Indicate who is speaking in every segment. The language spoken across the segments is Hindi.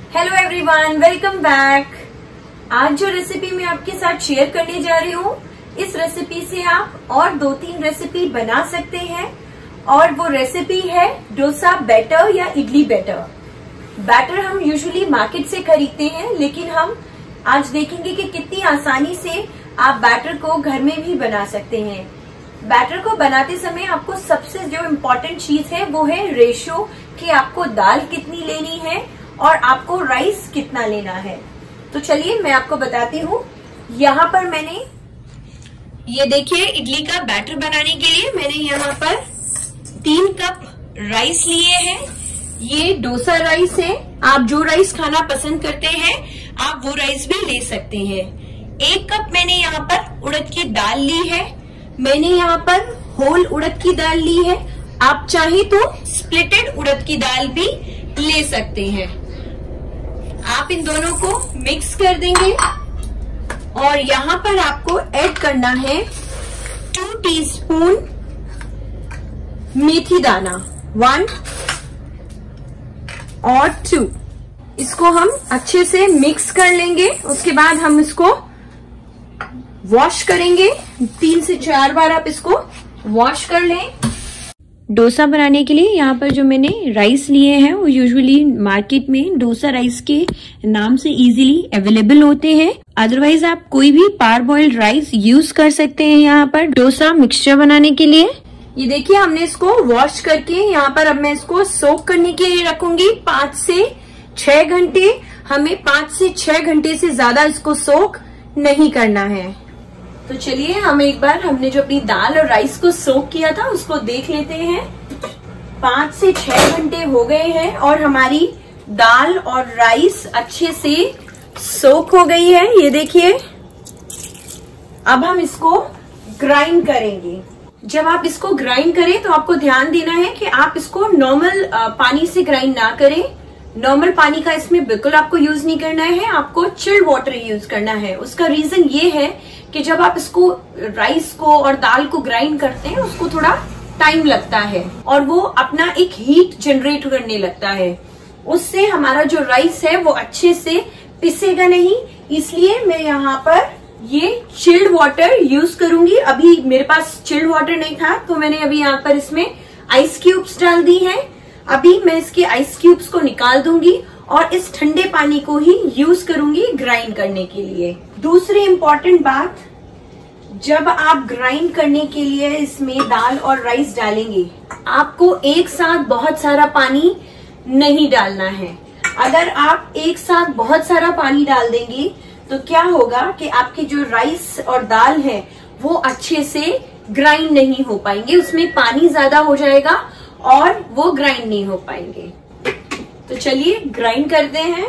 Speaker 1: Hello everyone, welcome back. आज जो रेसिपी मैं आपके साथ शेयर करने जा रही हूँ, इस रेसिपी से आप और 2-3 रेसिपी बना सकते हैं। और वो रेसिपी है डोसा बैटर या इडली बैटर। बैटर हम यूजुअली मार्केट से खरीदते हैं, लेकिन हम आज देखेंगे कि कितनी आसानी से आप बैटर को घर में भी बना सकते हैं। बैटर को बनाते समय आपको सबसे जो इम्पोर्टेंट चीज है वो है रेशियो, कि आपको दाल कितनी लेनी है और आपको राइस कितना लेना है। तो चलिए मैं आपको बताती हूँ। यहाँ पर मैंने ये देखिए, इडली का बैटर बनाने के लिए मैंने यहाँ पर 3 कप राइस लिए हैं। ये डोसा राइस है। आप जो राइस खाना पसंद करते हैं आप वो राइस भी ले सकते हैं। 1 कप मैंने यहाँ पर उड़द की दाल ली है। मैंने यहाँ पर होल उड़द की दाल ली है। आप चाहे तो स्प्लिटेड उड़द की दाल भी ले सकते हैं। आप इन दोनों को मिक्स कर देंगे और यहाँ पर आपको ऐड करना है 2 टीस्पून मेथी दाना, 1 और 2। इसको हम अच्छे से मिक्स कर लेंगे। उसके बाद हम इसको वॉश करेंगे। 3 से 4 बार आप इसको वॉश कर लें। डोसा बनाने के लिए यहाँ पर जो मैंने राइस लिए हैं वो यूजुअली मार्केट में डोसा राइस के नाम से इजीली अवेलेबल होते हैं। अदरवाइज आप कोई भी पार बॉइल्ड राइस यूज कर सकते हैं यहाँ पर डोसा मिक्सचर बनाने के लिए। ये देखिए, हमने इसको वॉश करके यहाँ पर अब मैं इसको सोक करने के लिए रखूंगी 5 से 6 घंटे। हमें 5 से 6 घंटे से ज्यादा इसको सोक नहीं करना है। तो चलिए हम एक बार हमने जो अपनी दाल और राइस को सोक किया था उसको देख लेते हैं। 5 से 6 घंटे हो गए हैं और हमारी दाल और राइस अच्छे से सोक हो गई है। ये देखिए, अब हम इसको ग्राइंड करेंगे। जब आप इसको ग्राइंड करें तो आपको ध्यान देना है कि आप इसको नॉर्मल पानी से ग्राइंड ना करें। नॉर्मल पानी का इसमें बिल्कुल आपको यूज नहीं करना है, आपको चिल्ड वाटर यूज करना है। उसका रीजन ये है कि जब आप इसको राइस को और दाल को ग्राइंड करते हैं उसको थोड़ा टाइम लगता है और वो अपना एक हीट जनरेट करने लगता है। उससे हमारा जो राइस है वो अच्छे से पिसेगा नहीं। इसलिए मैं यहाँ पर ये चिल्ड वाटर यूज करूंगी। अभी मेरे पास चिल्ड वाटर नहीं था तो मैंने अभी यहाँ पर इसमें आइस क्यूब्स डाल दी हैं। अभी मैं इसके आइस क्यूब्स को निकाल दूंगी और इस ठंडे पानी को ही यूज करूंगी ग्राइंड करने के लिए। दूसरी इम्पोर्टेंट बात, जब आप ग्राइंड करने के लिए इसमें दाल और राइस डालेंगे आपको एक साथ बहुत सारा पानी नहीं डालना है। अगर आप एक साथ बहुत सारा पानी डाल देंगे तो क्या होगा कि आपके जो राइस और दाल है वो अच्छे से ग्राइंड नहीं हो पाएंगे। उसमें पानी ज्यादा हो जाएगा और वो ग्राइंड नहीं हो पाएंगे। तो चलिए ग्राइंड करते हैं।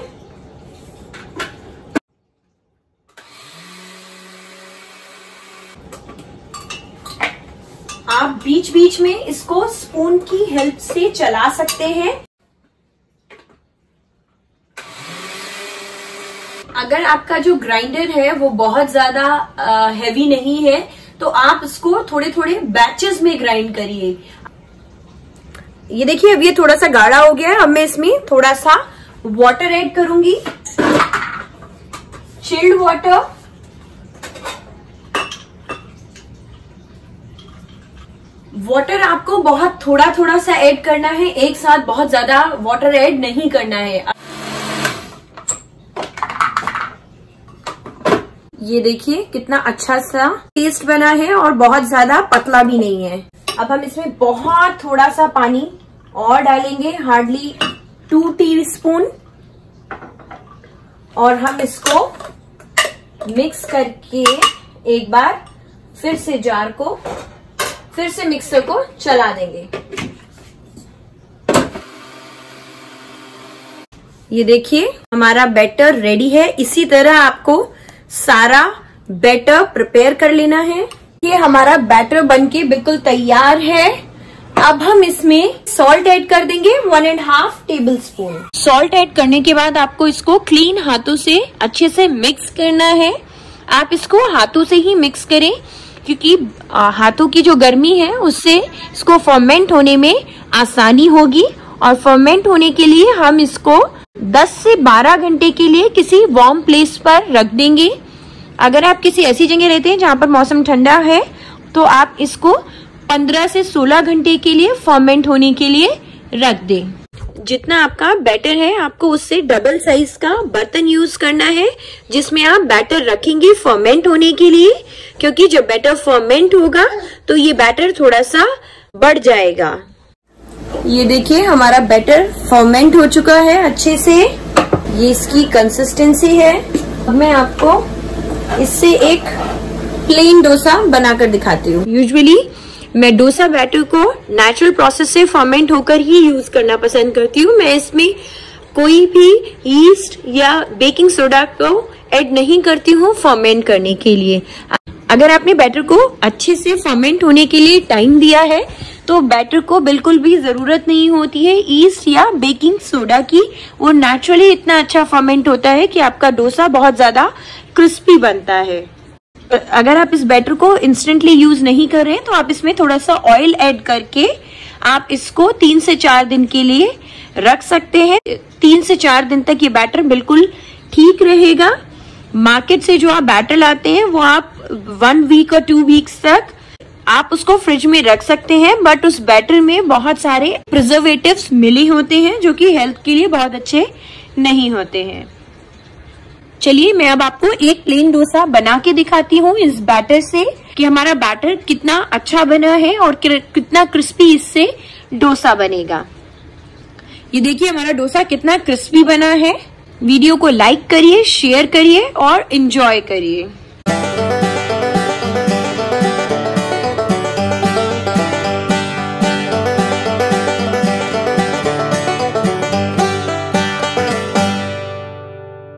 Speaker 1: आप बीच बीच में इसको स्पून की हेल्प से चला सकते हैं। अगर आपका जो ग्राइंडर है वो बहुत ज्यादा हैवी नहीं है तो आप इसको थोड़े थोड़े बैचेस में ग्राइंड करिए। ये देखिए, अब ये थोड़ा सा गाढ़ा हो गया है। अब मैं इसमें थोड़ा सा वाटर ऐड करूंगी, चिल्ड वाटर। वाटर आपको बहुत थोड़ा थोड़ा सा ऐड करना है, एक साथ बहुत ज्यादा वाटर ऐड नहीं करना है। ये देखिए कितना अच्छा सा टेस्ट बना है और बहुत ज्यादा पतला भी नहीं है। अब हम इसमें बहुत थोड़ा सा पानी और डालेंगे, हार्डली 2 टीस्पून, और हम इसको मिक्स करके एक बार फिर से मिक्सर को चला देंगे। ये देखिए हमारा बैटर रेडी है। इसी तरह आपको सारा बैटर प्रिपेयर कर लेना है। ये हमारा बैटर बनके बिल्कुल तैयार है। अब हम इसमें सॉल्ट ऐड कर देंगे 1.5 टेबल स्पून। सॉल्ट ऐड करने के बाद आपको इसको क्लीन हाथों से अच्छे से मिक्स करना है। आप इसको हाथों से ही मिक्स करें क्योंकि हाथों की जो गर्मी है उससे इसको फर्मेंट होने में आसानी होगी। और फर्मेंट होने के लिए हम इसको 10 से 12 घंटे के लिए किसी वार्म प्लेस पर रख देंगे। अगर आप किसी ऐसी जगह रहते हैं जहां पर मौसम ठंडा है तो आप इसको 15 से 16 घंटे के लिए फर्मेंट होने के लिए रख दें। जितना आपका बैटर है आपको उससे डबल साइज का बर्तन यूज करना है जिसमें आप बैटर रखेंगे फर्मेंट होने के लिए, क्योंकि जब बैटर फर्मेंट होगा तो ये बैटर थोड़ा सा बढ़ जाएगा। ये देखिए हमारा बैटर फर्मेंट हो चुका है अच्छे से, ये इसकी कंसिस्टेंसी है। अब मैं आपको इससे एक प्लेन डोसा बनाकर दिखाती हूँ। यूजुअली मैं डोसा बैटर को नेचुरल प्रोसेस से फर्मेंट होकर ही यूज करना पसंद करती हूँ। मैं इसमें कोई भी यीस्ट या बेकिंग सोडा को ऐड नहीं करती हूँ फर्मेंट करने के लिए। अगर आपने बैटर को अच्छे से फर्मेंट होने के लिए टाइम दिया है तो बैटर को बिल्कुल भी जरूरत नहीं होती है यीस्ट या बेकिंग सोडा की। वो नेचुरली इतना अच्छा फर्मेंट होता है कि आपका डोसा बहुत ज्यादा क्रिस्पी बनता है। अगर आप इस बैटर को इंस्टेंटली यूज नहीं कर रहे हैं तो आप इसमें थोड़ा सा ऑयल ऐड करके आप इसको 3 से 4 दिन के लिए रख सकते हैं। 3 से 4 दिन तक ये बैटर बिल्कुल ठीक रहेगा। मार्केट से जो आप बैटर लाते हैं वो आप 1 वीक और 2 वीक्स तक आप उसको फ्रिज में रख सकते हैं, बट उस बैटर में बहुत सारे प्रिजर्वेटिव्स मिले होते हैं जो कि हेल्थ के लिए बहुत अच्छे नहीं होते हैं। चलिए मैं अब आपको एक प्लेन डोसा बना के दिखाती हूँ इस बैटर से कि हमारा बैटर कितना अच्छा बना है और कितना क्रिस्पी इससे डोसा बनेगा। ये देखिए हमारा डोसा कितना क्रिस्पी बना है। वीडियो को लाइक करिए, शेयर करिए और एंजॉय करिए।